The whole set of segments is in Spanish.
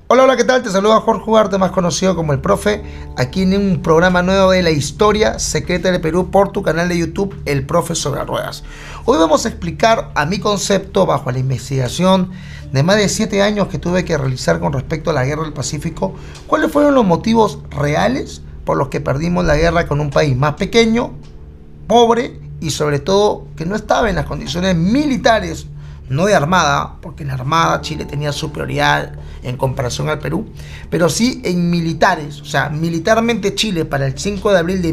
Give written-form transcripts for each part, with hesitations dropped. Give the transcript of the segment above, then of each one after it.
Hola, hola, ¿qué tal? Te saluda Jorge Ugarte, más conocido como El Profe, aquí en un programa nuevo de la historia secreta del Perú por tu canal de YouTube, El Profe sobre Ruedas. Hoy vamos a explicar a mi concepto, bajo la investigación de más de 7 años que tuve que realizar con respecto a la Guerra del Pacífico, cuáles fueron los motivos reales por los que perdimos la guerra con un país más pequeño, pobre y sobre todo que no estaba en las condiciones militares, no de armada, porque en la armada Chile tenía superioridad en comparación al Perú, pero sí en militares. O sea, militarmente Chile para el 5 de abril de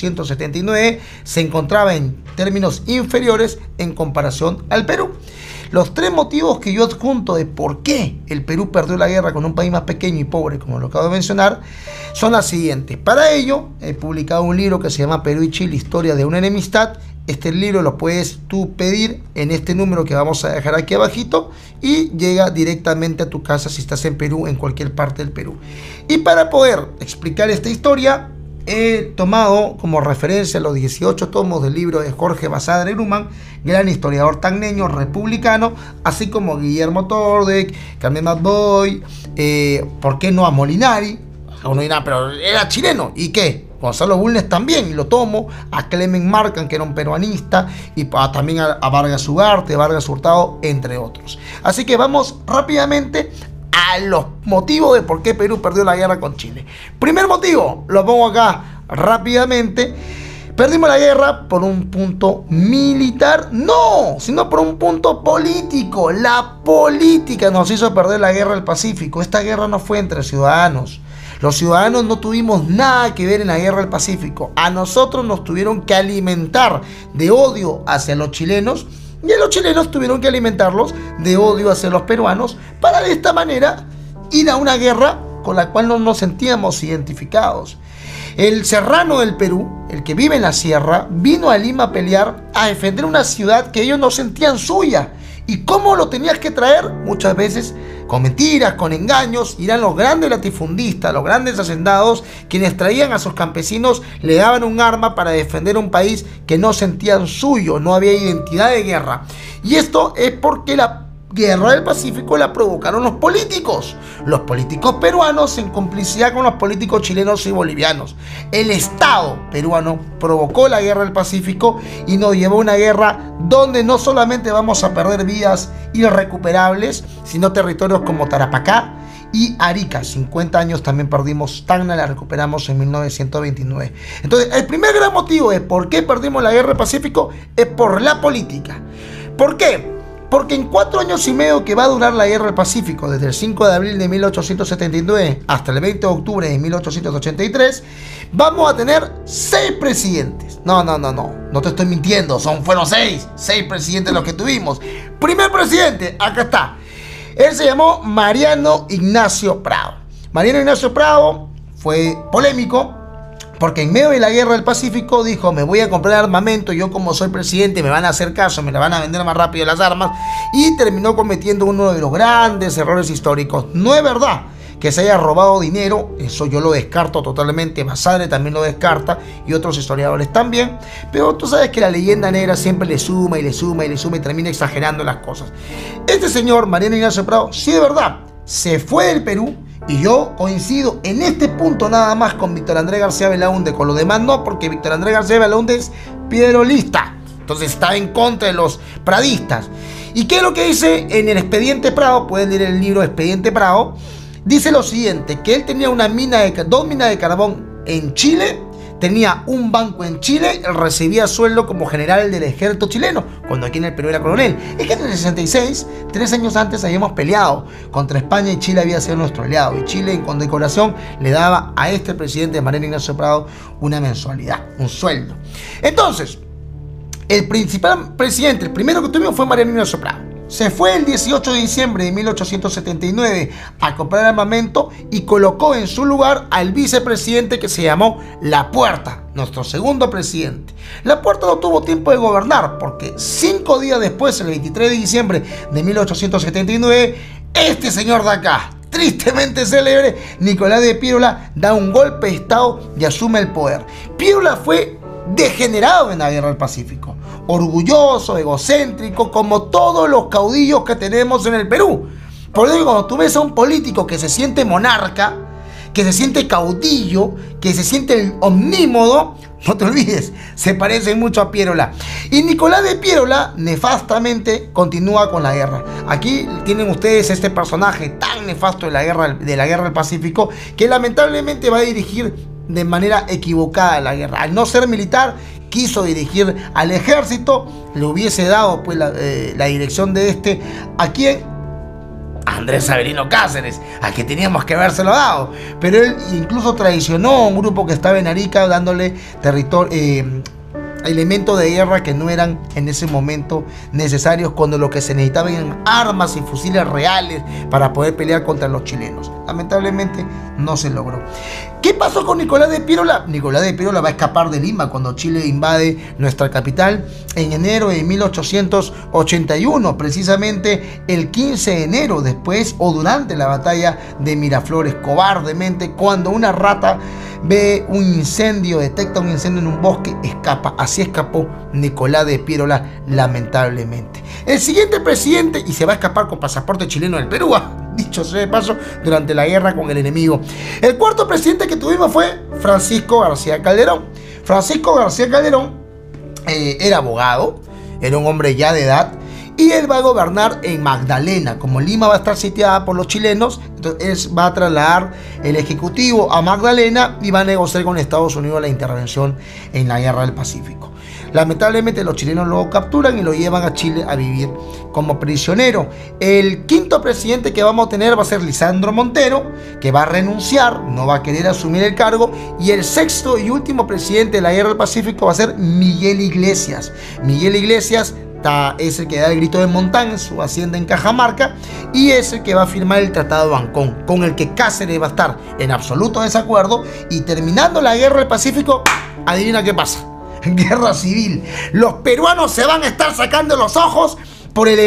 1879 se encontraba en términos inferiores en comparación al Perú. Los 3 motivos que yo adjunto de por qué el Perú perdió la guerra con un país más pequeño y pobre, como lo acabo de mencionar, son las siguientes. Para ello, he publicado un libro que se llama Perú y Chile, Historia de una enemistad. Este libro lo puedes tú pedir en este número que vamos a dejar aquí abajito y llega directamente a tu casa si estás en Perú, en cualquier parte del Perú. Y para poder explicar esta historia, he tomado como referencia los 18 tomos del libro de Jorge Basadre Grumman, gran historiador tacneño, republicano, así como Guillermo Tordek, Carmen Madboy, ¿por qué no a Molinari? Uno dirá, pero era chileno, ¿y qué? Gonzalo Bulnes también, y lo tomo, a Clemen Marcan, que era un peruanista, y también a Vargas Ugarte, Vargas Hurtado, entre otros. Así que vamos rápidamente a los motivos de por qué Perú perdió la guerra con Chile. Primer motivo, lo pongo acá rápidamente. Perdimos la guerra por un punto militar, no, sino por un punto político. La política nos hizo perder la guerra del Pacífico. Esta guerra no fue entre ciudadanos. Los ciudadanos no tuvimos nada que ver en la guerra del Pacífico. A nosotros nos tuvieron que alimentar de odio hacia los chilenos y a los chilenos tuvieron que alimentarlos de odio hacia los peruanos para de esta manera ir a una guerra con la cual no nos sentíamos identificados. El serrano del Perú, el que vive en la sierra, vino a Lima a pelear, a defender una ciudad que ellos no sentían suya. ¿Y cómo lo tenías que traer? Muchas veces con mentiras, con engaños. Eran los grandes latifundistas, los grandes hacendados, quienes traían a sus campesinos, le daban un arma para defender un país que no sentían suyo, no había identidad de guerra. Y esto es porque la guerra del Pacífico la provocaron los políticos peruanos en complicidad con los políticos chilenos y bolivianos. El Estado peruano provocó la guerra del Pacífico y nos llevó a una guerra donde no solamente vamos a perder vidas irrecuperables, sino territorios como Tarapacá y Arica. 50 años también perdimos. Tacna la recuperamos en 1929. Entonces, el primer gran motivo de por qué perdimos la guerra del Pacífico es por la política. ¿Por qué? Porque en 4 años y medio que va a durar la guerra del Pacífico, desde el 5 de abril de 1879 hasta el 20 de octubre de 1883, vamos a tener 6 presidentes. No te estoy mintiendo, fueron 6 presidentes los que tuvimos. Primer presidente, acá está. Él se llamó Mariano Ignacio Prado. Mariano Ignacio Prado fue polémico, porque en medio de la guerra del Pacífico dijo: me voy a comprar armamento, yo como soy presidente me van a hacer caso, me la van a vender más rápido las armas, y terminó cometiendo uno de los grandes errores históricos. No es verdad que se haya robado dinero, eso yo lo descarto totalmente, Basadre también lo descarta y otros historiadores también, pero tú sabes que la leyenda negra siempre le suma y le suma y le suma y termina exagerando las cosas. Este señor, Mariano Ignacio Prado, sí de verdad, se fue del Perú. Y yo coincido en este punto nada más con Víctor Andrés García Belaúnde, con lo demás no, porque Víctor Andrés García Belaúnde es piedrolista, entonces está en contra de los pradistas. ¿Y qué es lo que dice en el Expediente Prado? Pueden leer el libro Expediente Prado. Dice lo siguiente, que él tenía 2 minas de carbón en Chile, tenía un banco en Chile, él recibía sueldo como general del ejército chileno, cuando aquí en el Perú era coronel. Es que en el 66, 3 años antes, habíamos peleado contra España y Chile había sido nuestro aliado. Y Chile, en condecoración, le daba a este presidente, Mariano Ignacio Prado, una mensualidad, un sueldo. Entonces, el principal presidente, el primero que tuvimos fue Mariano Ignacio Prado. Se fue el 18 de diciembre de 1879 a comprar armamento y colocó en su lugar al vicepresidente que se llamó Lapuerta, nuestro segundo presidente. Lapuerta no tuvo tiempo de gobernar porque 5 días después, el 23 de diciembre de 1879, este señor de acá, tristemente célebre, Nicolás de Piérola, da un golpe de estado y asume el poder. Piérola fue degenerado en la guerra del Pacífico, orgulloso, egocéntrico, como todos los caudillos que tenemos en el Perú. Por eso cuando tú ves a un político que se siente monarca, que se siente caudillo, que se siente el omnímodo, no te olvides, se parece mucho a Piérola. Y Nicolás de Piérola, nefastamente, continúa con la guerra. Aquí tienen ustedes este personaje tan nefasto de la guerra del Pacífico, que lamentablemente va a dirigir de manera equivocada la guerra. Al no ser militar, quiso dirigir al ejército, le hubiese dado pues la dirección de ¿a quién? Andrés Severino Cáceres, a que teníamos que habérselo dado, pero él incluso traicionó a un grupo que estaba en Arica, dándole elementos de guerra que no eran en ese momento necesarios, cuando lo que se necesitaban eran armas y fusiles reales para poder pelear contra los chilenos. Lamentablemente no se logró. ¿Qué pasó con Nicolás de Piérola? Nicolás de Piérola va a escapar de Lima cuando Chile invade nuestra capital en enero de 1881, precisamente el 15 de enero, después o durante la batalla de Miraflores. Cobardemente, cuando una rata ve un incendio, detecta un incendio en un bosque, escapa. Así escapó Nicolás de Piérola, lamentablemente. El siguiente presidente, y se va a escapar con pasaporte chileno del Perú, dicho sea de paso, durante la guerra con el enemigo. El cuarto presidente que tuvimos fue Francisco García Calderón. Francisco García Calderón era abogado, era un hombre ya de edad, y él va a gobernar en Magdalena. Como Lima va a estar sitiada por los chilenos, entonces él va a trasladar el ejecutivo a Magdalena y va a negociar con Estados Unidos la intervención en la guerra del Pacífico. Lamentablemente los chilenos lo capturan y lo llevan a Chile a vivir como prisionero. El quinto presidente que vamos a tener va a ser Lisandro Montero, que va a renunciar, no va a querer asumir el cargo. Y el sexto y último presidente de la guerra del Pacífico va a ser Miguel Iglesias. Miguel Iglesias es el que da el grito de Montán en su hacienda en Cajamarca, y es el que va a firmar el Tratado de Ancón, con el que Cáceres va a estar en absoluto desacuerdo. Y terminando la guerra del Pacífico, adivina qué pasa: guerra civil. Los peruanos se van a estar sacando los ojos por el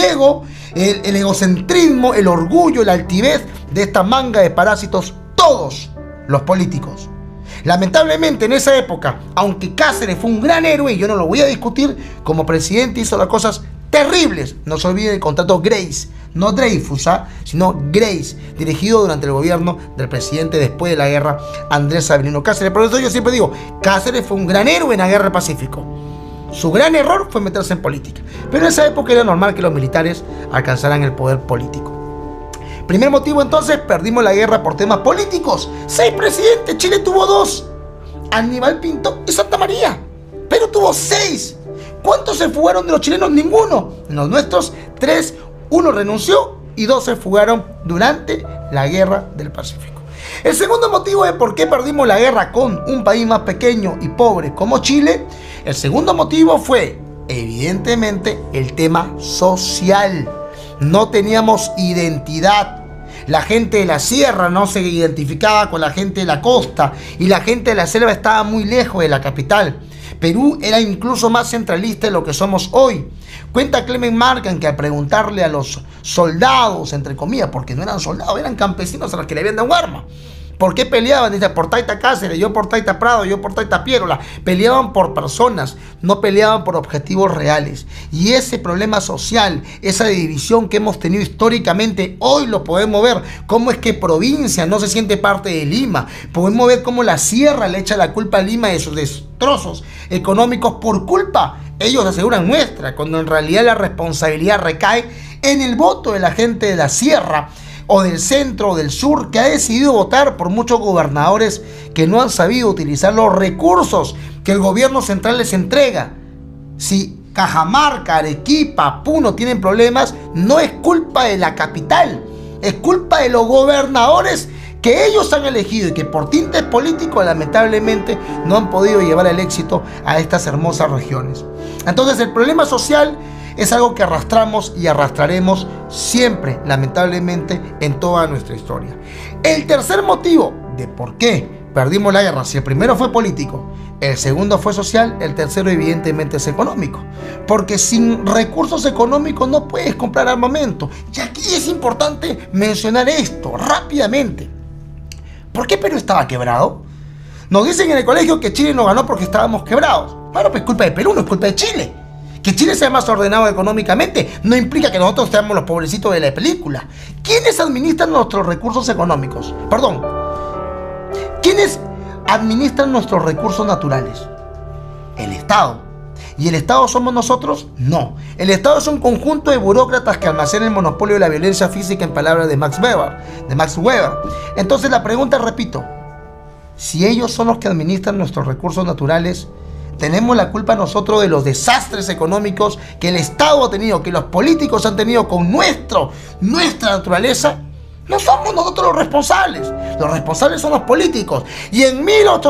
egocentrismo, el orgullo, la altivez de esta manga de parásitos, todos los políticos. Lamentablemente en esa época, aunque Cáceres fue un gran héroe, y yo no lo voy a discutir, como presidente hizo las cosas terribles. No se olvide el contrato Grace, no Dreyfus, sino Grace, dirigido durante el gobierno del presidente después de la guerra, Andrés Severino Cáceres. Por eso yo siempre digo, Cáceres fue un gran héroe en la guerra del Pacífico. Su gran error fue meterse en política, pero en esa época era normal que los militares alcanzaran el poder político. Primer motivo, entonces, perdimos la guerra por temas políticos. 6 presidentes, Chile tuvo 2, Aníbal Pinto y Santa María. Perú tuvo 6. ¿Cuántos se fugaron de los chilenos? Ninguno. En los nuestros, 3, 1 renunció y 2 se fugaron durante la guerra del Pacífico. El segundo motivo de por qué perdimos la guerra con un país más pequeño y pobre como Chile, el segundo motivo fue, evidentemente, el tema social. No teníamos identidad. La gente de la sierra no se identificaba con la gente de la costa, y la gente de la selva estaba muy lejos de la capital. Perú era incluso más centralista de lo que somos hoy. Cuenta Clement Marcan que al preguntarle a los soldados, entre comillas, porque no eran soldados, eran campesinos a los que le habían dado un arma, ¿por qué peleaban? Dice, por Taita Cáceres, yo por Taita Prado, yo por Taita Piérola. Peleaban por personas, no peleaban por objetivos reales. Y ese problema social, esa división que hemos tenido históricamente, hoy lo podemos ver. Cómo es que provincia no se siente parte de Lima. Podemos ver cómo la sierra le echa la culpa a Lima de sus destrozos económicos por culpa, ellos aseguran, nuestra, cuando en realidad la responsabilidad recae en el voto de la gente de la sierra, o del centro o del sur, que ha decidido votar por muchos gobernadores que no han sabido utilizar los recursos que el gobierno central les entrega. Si Cajamarca, Arequipa, Puno tienen problemas, no es culpa de la capital, es culpa de los gobernadores que ellos han elegido y que por tintes políticos lamentablemente no han podido llevar el éxito a estas hermosas regiones. Entonces el problema social es algo que arrastramos y arrastraremos siempre, lamentablemente, en toda nuestra historia. El tercer motivo de por qué perdimos la guerra, si el primero fue político, el segundo fue social, el tercero evidentemente es económico. Porque sin recursos económicos no puedes comprar armamento. Y aquí es importante mencionar esto rápidamente. ¿Por qué Perú estaba quebrado? Nos dicen en el colegio que Chile no ganó porque estábamos quebrados. Bueno, pues es culpa de Perú, no es culpa de Chile. Que Chile sea más ordenado económicamente no implica que nosotros seamos los pobrecitos de la película. ¿Quiénes administran nuestros recursos económicos? Perdón. ¿Quiénes administran nuestros recursos naturales? El Estado. ¿Y el Estado somos nosotros? No. El Estado es un conjunto de burócratas que almacenan el monopolio de la violencia física, en palabras de Max Weber. Entonces la pregunta, repito, si ellos son los que administran nuestros recursos naturales, ¿tenemos la culpa nosotros de los desastres económicos que el Estado ha tenido, que los políticos han tenido con nuestra naturaleza? No somos nosotros los responsables son los políticos. Y en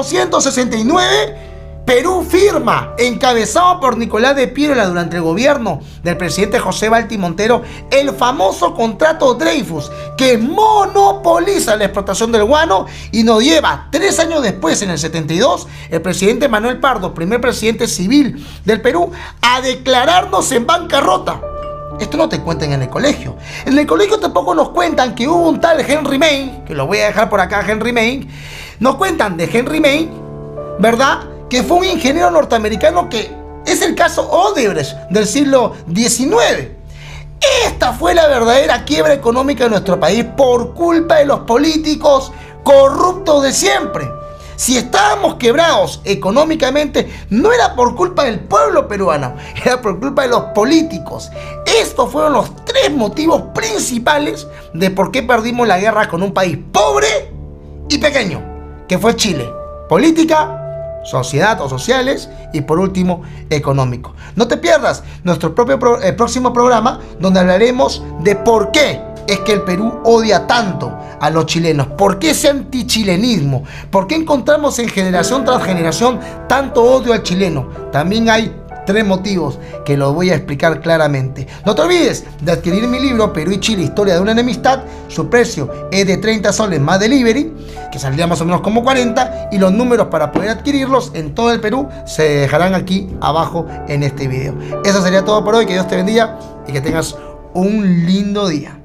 1869... Perú firma, encabezado por Nicolás de Piérola durante el gobierno del presidente José Balti Montero, el famoso contrato Dreyfus, que monopoliza la explotación del guano y nos lleva 3 años después, en el 72, el presidente Manuel Pardo, primer presidente civil del Perú, a declararnos en bancarrota. Esto no te cuentan en el colegio. En el colegio tampoco nos cuentan que hubo un tal Henry Main, que lo voy a dejar por acá, Henry Main. Nos cuentan de Henry Main, ¿verdad?, que fue un ingeniero norteamericano, que es el caso Odebrecht del siglo XIX. Esta fue la verdadera quiebra económica de nuestro país por culpa de los políticos corruptos de siempre. Si estábamos quebrados económicamente, no era por culpa del pueblo peruano, era por culpa de los políticos. Estos fueron los 3 motivos principales de por qué perdimos la guerra con un país pobre y pequeño, que fue Chile. Política, sociedad o sociales, y por último económico. No te pierdas nuestro próximo programa, donde hablaremos de por qué es que el Perú odia tanto a los chilenos, por qué ese antichilenismo, por qué encontramos en generación tras generación tanto odio al chileno. También hay 3 motivos que los voy a explicar claramente. No te olvides de adquirir mi libro Perú y Chile, historia de una enemistad. Su precio es de 30 soles más delivery, que saldría más o menos como 40, y los números para poder adquirirlos en todo el Perú se dejarán aquí abajo en este video. Eso sería todo por hoy. Que Dios te bendiga y que tengas un lindo día.